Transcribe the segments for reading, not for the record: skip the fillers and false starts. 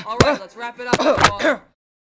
Alright, let's wrap it up, everyone.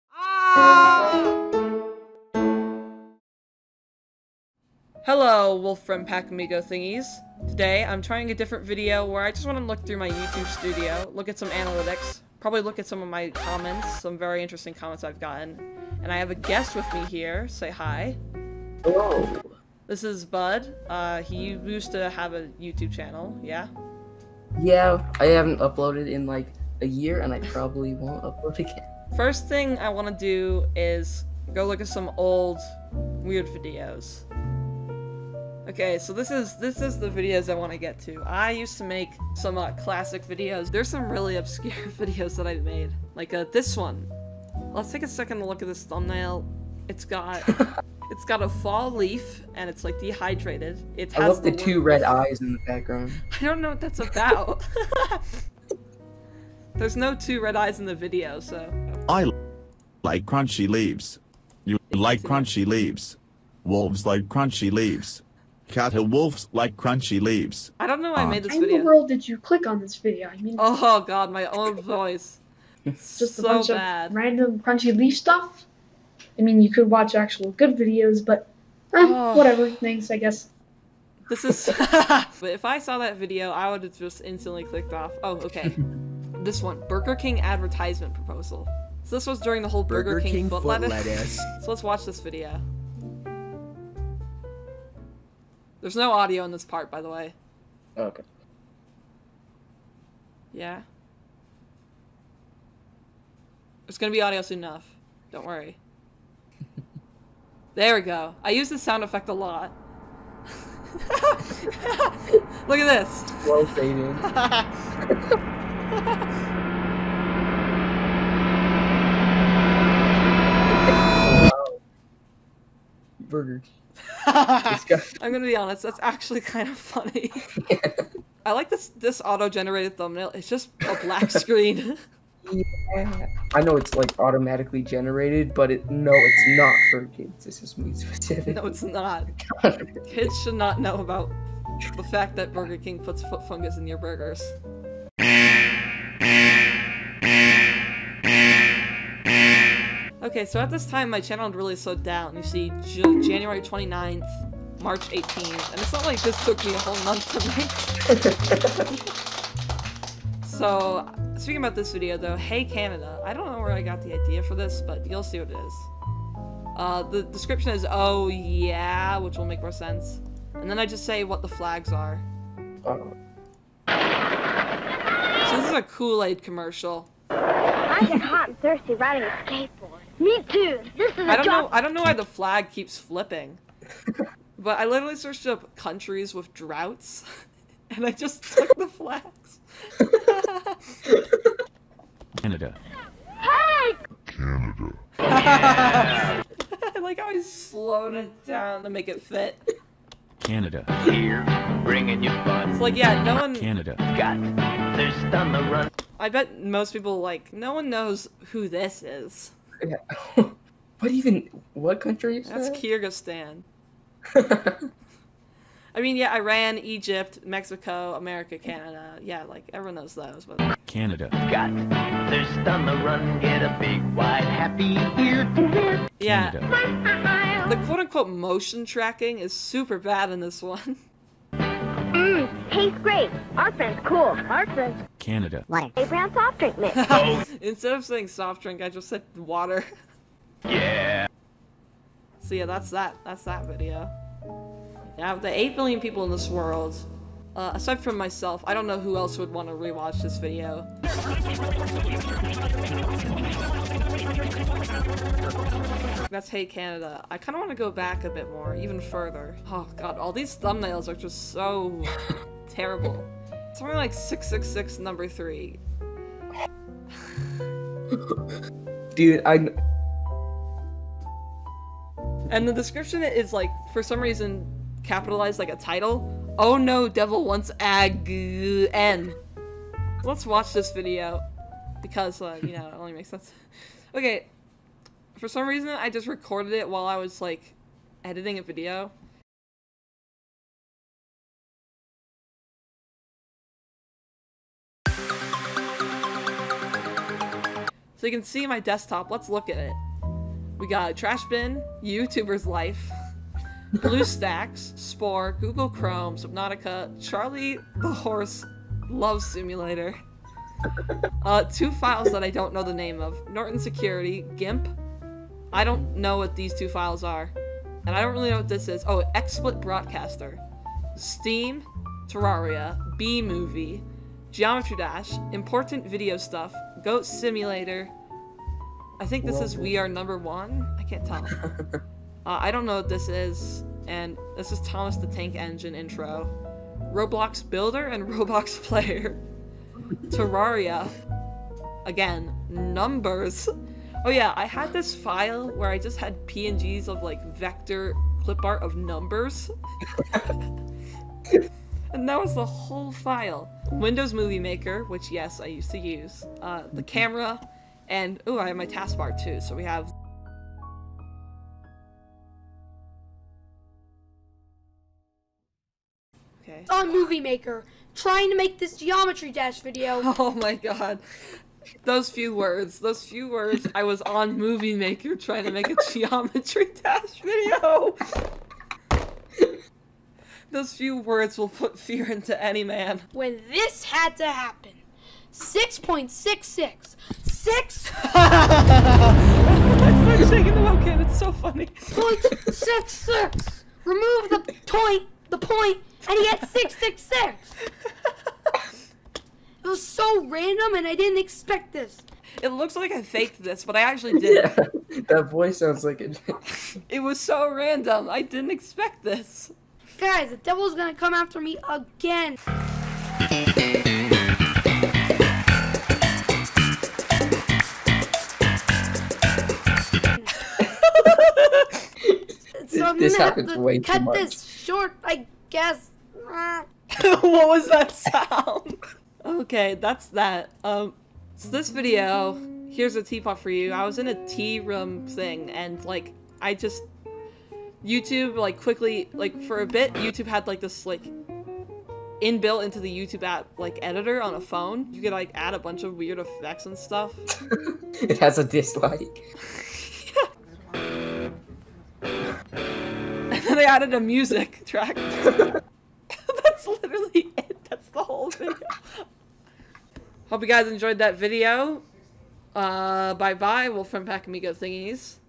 Hello, Wolf from Packamigo thingies. Today, I'm trying a different video where I just want to look through my YouTube studio, look at some analytics, probably look at some of my comments, some very interesting comments I've gotten. And I have a guest with me here. Say hi. Hello. This is Bud. He used to have a YouTube channel, yeah? Yeah, I haven't uploaded in like a year, and I probably won't upload again. First thing I want to do is go look at some old, weird videos. Okay, so this is the videos I want to get to. I used to make some classic videos. There's some really obscure videos that I made, like this one. Let's take a second to look at this thumbnail. It's got a fall leaf, and it's like dehydrated. It has I love the two red eyes in the background. I don't know what that's about. There's no two red eyes in the video, so. I like crunchy leaves. You like crunchy leaves. Wolves like crunchy leaves. Wolves like crunchy leaves. I don't know why I made this Why video. in the world did you click on this video? I mean, Oh god, my own voice. it's just a so bunch bad. of random crunchy leaf stuff. I mean, you could watch actual good videos, but whatever. Thanks, I guess. This is. But if I saw that video, I would have just instantly clicked off. Oh, okay. This one, Burger King advertisement proposal. So this was during the whole Burger King foot lettuce. So let's watch this video. There's no audio in this part, by the way. Okay. Yeah. There's gonna be audio soon enough. Don't worry. There we go. I use this sound effect a lot. Look at this. Well faded. Wow. Burger King. I'm gonna be honest, that's actually kind of funny. I like this auto-generated thumbnail. It's just a black screen. Yeah. I know it's like automatically generated, but no, it's not for kids. This is me specific. No, it's not. Kids should not know about the fact that Burger King puts foot fungus in your burgers. Okay, so at this time, my channel had really slowed down. You see, January 29th, March 18th, and it's not like this took me a whole month to make. So, speaking about this video though, Hey Canada, I don't know where I got the idea for this, but you'll see what it is. The description is, oh yeah, which will make more sense. And then I just say what the flags are. So this is a Kool-Aid commercial. I get hot and thirsty riding a skateboard. Me too. This is I don't know why the flag keeps flipping. But I literally searched up countries with droughts, and I just took the flags. Canada. Hey! Canada. I like how he's slowing it down to make it fit. Canada. Here, bringing you fun. It's like, yeah, no one... Canada. Got thirst on the run. I bet most people, like, no one knows who this is. Yeah. What country is That's that? Kyrgyzstan. I mean, yeah, Iran, Egypt, Mexico, America, Canada. Yeah, like, everyone knows those, but... Canada. Got thirst on the run. Get a big, wide, happy ear to hear. Yeah, Canada. the quote-unquote motion tracking is super bad in this one. Tastes great. Our friend's cool. Our friend's Canada. water. A brown soft drink mix. Instead of saying soft drink, I just said water. Yeah. So yeah, that's that video. Yeah, the 8 billion people in this world, aside from myself, I don't know who else would want to rewatch this video. That's Hey Canada. I kind of want to go back a bit more, even further. Oh god, all these thumbnails are just so terrible. Something like 666 number 3. Dude, And the description is like, for some reason, capitalized like a title. Oh no, devil wants N. Let's watch this video. Because, you know, it only makes sense. Okay. For some reason, I just recorded it while I was, like, editing a video. So you can see my desktop. Let's look at it. We got Trash Bin, YouTuber's Life, BlueStacks, Spore, Google Chrome, Subnautica, Charlie the Horse Love Simulator. 2 files that I don't know the name of. Norton Security, GIMP. I don't know what these 2 files are. And I don't really know what this is. Oh, XSplit Broadcaster. Steam, Terraria, B-Movie, Geometry Dash, Important Video Stuff, Goat Simulator. I think this is We Are Number 1? I can't tell. I don't know what this is. And this is Thomas the Tank Engine intro. Roblox Builder and Roblox Player. Terraria. Again, numbers. Oh yeah, I had this file where I just had PNGs of like vector clip art of numbers. And that was the whole file. Windows Movie Maker, which yes, I used to use. The camera, and oh, I have my taskbar too. So we have. Okay. On Movie Maker, trying to make this Geometry Dash video. Oh my god. Those few words, I was on Movie Maker trying to make a Geometry Dash video. Those few words will put fear into any man. When this had to happen. 6.66. 6. I started shaking the webcam, it's so funny. 0.66. Remove the point, and you get 666. It was so random, and I didn't expect this. It looks like I faked this, but I actually did. Yeah, that voice sounds like it. It was so random. I didn't expect this. Guys, the devil's gonna come after me again. So I'm This gonna happens have to way too cut much. this short, I guess. What was that sound? Okay, that's that. So this video, here's a teapot for you. I was in a tea room thing, and like, YouTube, like, quickly, like, for a bit, YouTube had, like, this, like, inbuilt into the YouTube app, like, editor on a phone. You could, like, add a bunch of weird effects and stuff. It has a dislike. And then they added a music track. That's literally it. That's the whole video. Hope you guys enjoyed that video. Bye-bye, Wolfram Pack Amigo thingies.